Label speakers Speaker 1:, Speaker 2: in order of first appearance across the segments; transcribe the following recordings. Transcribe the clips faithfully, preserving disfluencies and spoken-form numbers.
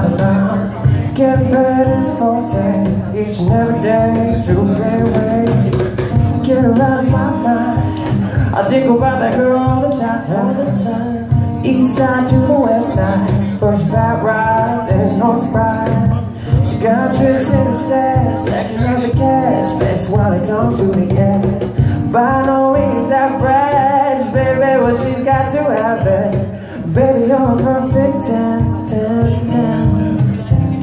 Speaker 1: out of line. Getting paid is a forte, each and every day, to play away. Get her out of my mind. I think about that girl all the time, all the time. East side to the west side, push back rides and no surprise. She got tricks in the stash, stacking up the cash, best while it comes to the ass. By no means average, baby, well she's got to have it. Baby, you're a perfect ten, ten, ten, ten.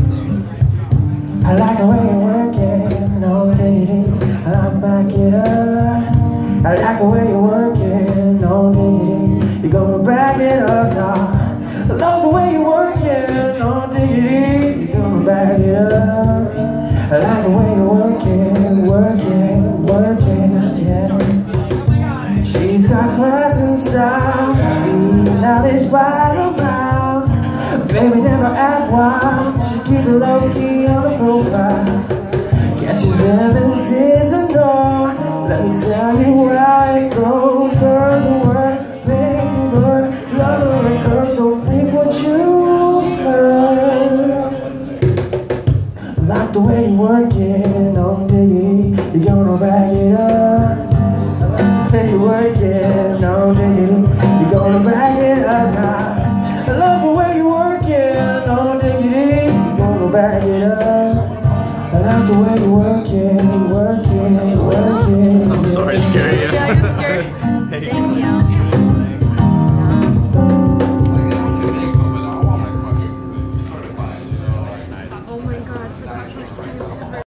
Speaker 1: I like the way you work it, no diggity. I like back it up. I like the way you work it, no diggity. You're gonna back it up now. I love the way you work it, no diggity. You're gonna back it up. I like the way you work it, work it, work it, yeah. She's got class and style, see knowledge by the mouth. Baby never act wild, she keep it low key on the profile. Catching feelings is a no. Let me tell you how it goes, girl. The word, baby, bird, love her and girl, so freak what you heard. Like the way you work it, no diggity, you're gonna back it up. Like the way you work it, no diggity, you're gonna back it up now. I love the way you work it, no diggity, you're gonna back it up. I like the way you work it, work it, work it.
Speaker 2: I'm sorry, scary.
Speaker 3: Yeah, you're scary. Thank you.